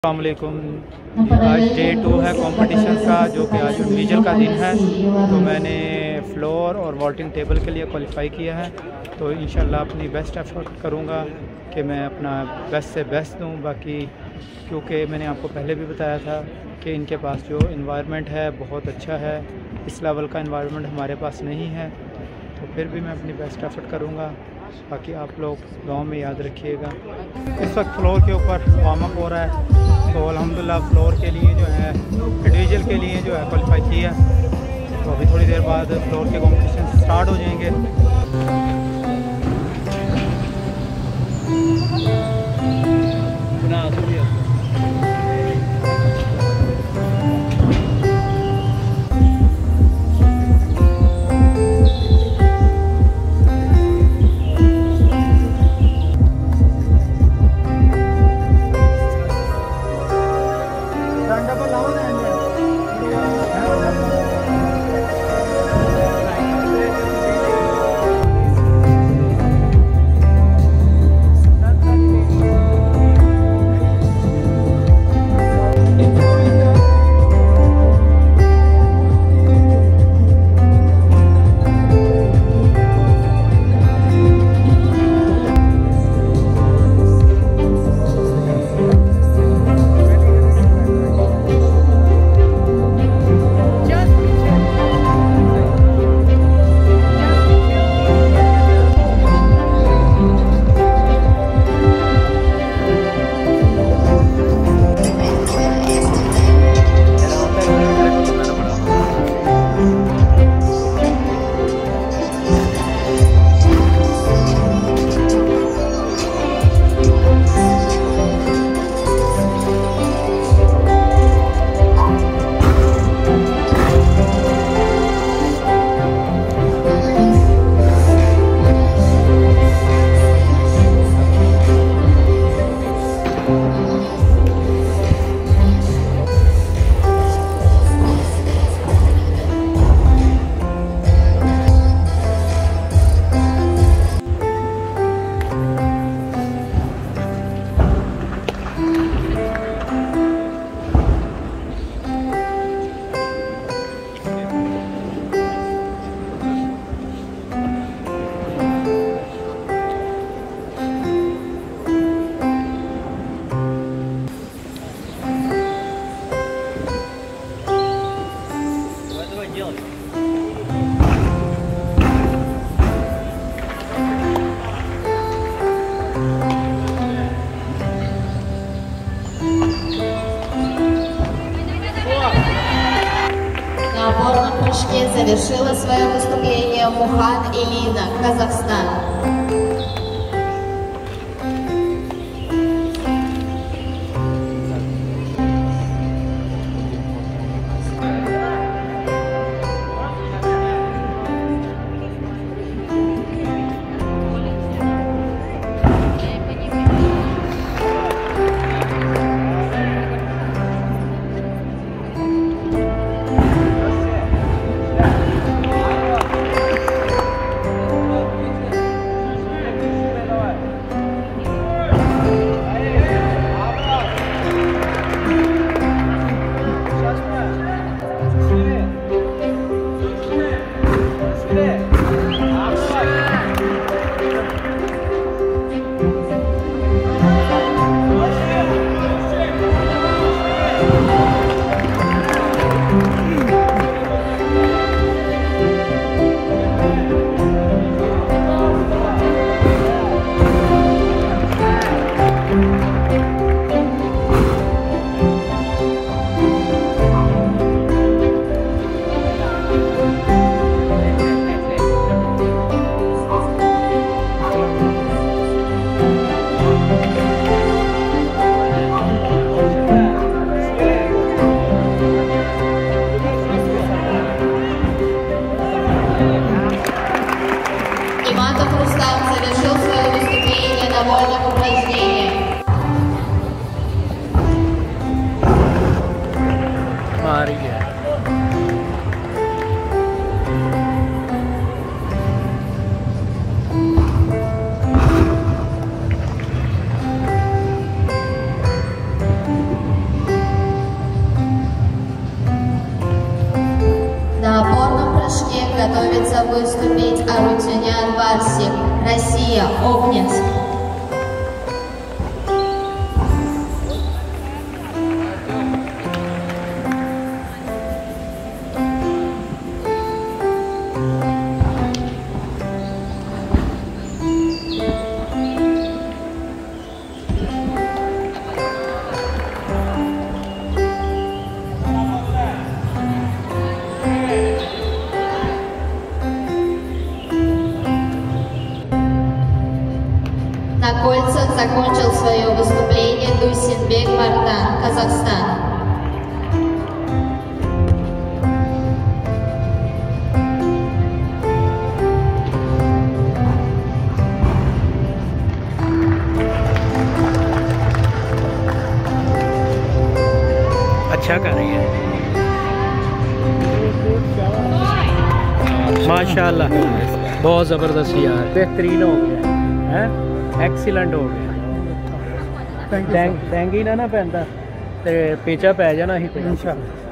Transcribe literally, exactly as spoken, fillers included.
अस्सलामुअलैकुम। आज day to है कंपटीशन का, जो कि आज इंडिविजुअल का दिन है। तो मैंने फ्लोर और वॉल्टिंग टेबल के लिए क्वालिफाई किया है। तो इंशाल्लाह अपनी बेस्ट एफर्ट करूँगा कि मैं अपना बेस्ट से बेस्ट दूँ। बाकी क्योंकि मैंने आपको पहले भी बताया था कि इनके पास जो इन्वायरमेंट है बहुत अच्छा है, इस लेवल का इन्वायरमेंट हमारे पास नहीं है। तो फिर भी मैं अपनी बेस्ट एफर्ट करूँगा। बाकी आप लोग गाँव में याद रखिएगा। इस वक्त फ्लोर के ऊपर वार्म अप हो रहा है। तो अल्हम्दुलिल्लाह फ्लोर के लिए जो है इंडिविजुअल के लिए जो है क्वालिफाई किया। तो अभी थोड़ी देर बाद फ्लोर के कॉम्पिटिशन स्टार्ट हो जाएंगे। На опорном прыжке завершила свое выступление Мухан Элина, Казахстан. готовится выступить Арутюнян Варсик, Россия, Обнинск. На кольцах закончил свое выступление Дусинбек Мардан, Казахстан. अच्छा कर रही है माशाल्लाह, बहुत ज़बरदस्त यार, बेहतरीन हो गया है, एक्सीलेंट हो गया। टैंगी ना ना पैंदा ते पेचा पै जाना ही इंशाल्लाह।